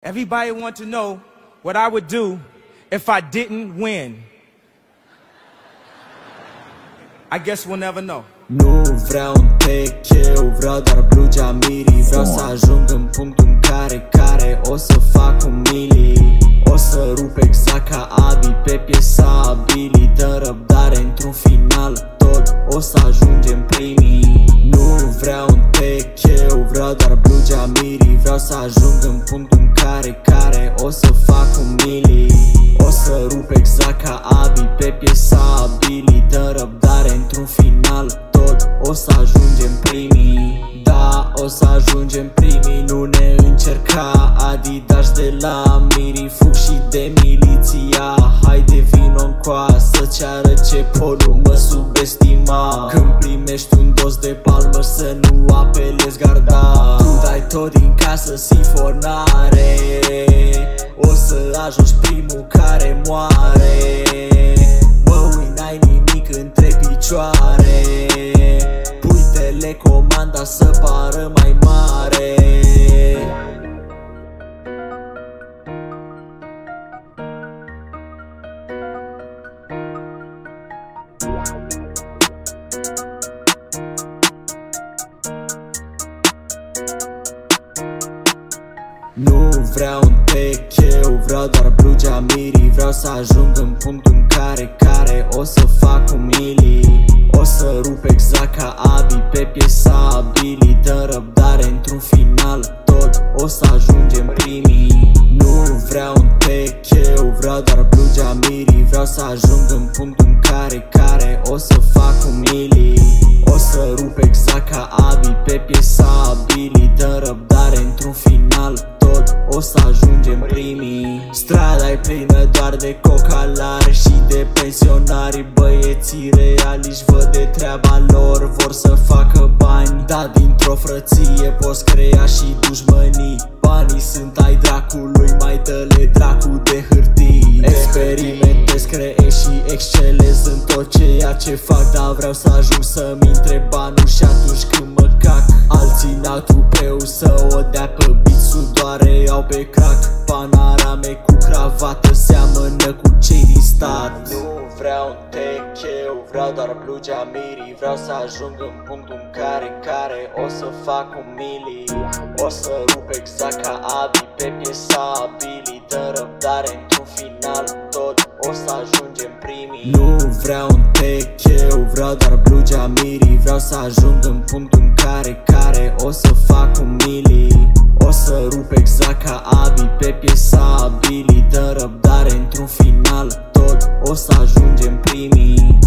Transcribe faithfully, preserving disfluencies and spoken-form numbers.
Everybody want to know what I would do if I didn't win. I guess we'll never know. Nu vreau un techeu, vreau doar blugea mirii. Vreau să ajung în punctul în care, care o să fac un mili. O să rup exact ca Abi pe piesa Abili. Dă răbdare într-un final, tot o să ajungem primii. Nu vreau un techeu, vreau doar blugea mirii. Vreau să ajung în punctul în care, care o să fac un mili. O să rup exact ca Abi pe piesa Abili. Dă răbdare într-un final, tot o să ajungem primii. Da, o să ajungem primii. Nu ne încerca Adidas de la Miri. Fug și de miliția. Haide vino-n coasă, ceară ce pot, nu mă subestima. Când primești un dos de palmă să nu apelezi garda. Tu dai tot din casă, sifonare. O să ajungi primul care moare. Mă uit, n-ai nimic între picioare. Pui telecomanda să pară mai mare. Nu vreau un techeu, vreau doar blugea mirii. Vreau să ajung în punctul în care, care o să fac un mili. O să rup exact ca Abi pe piesa Abili. Dă răbdare într-un final, tot o să ajungem primii. Nu vreau un techeu, vreau doar blugea mirii. Vreau să ajung în punctul în care, care o să fac un mili. O să rup exact ca Abi pe piesa Abili. Dă răbdare într-un final, tot o să ajungem primii. Strada e plină doar de cocalari și de pensionari. Băieții realiști văd de treaba lor, vor să facă bani. Da, dintr-o frăție poți crea și dușmănii. Banii sunt ai dracului, mai dă-le dracu de hârtii. Experimentez, creez și excelez în tot ceea ce fac. Dar vreau să ajung să-mi intre banul și atunci când mă cac. Alții n-au tupeu să o dea pe beat, sudoare au pe crack. Panarame cu cravată seamănă cu cei din stat. Nu vreau un techeu, vreau doar blugea mirii. Vreau să ajung în punctul în care, care o să fac un mili. O să rup exact ca Abi pe piesa Abili. Dă răbdare într-un final, tot o să ajungem primii. Nu vreau un techeu, vreau doar blugea mirii. Vreau să ajung în punctul în care, care o să fac un mili. O să rup exact ca Abi pe piesa Abili. Dă răbdare într-un final, tot o să ajungem primii.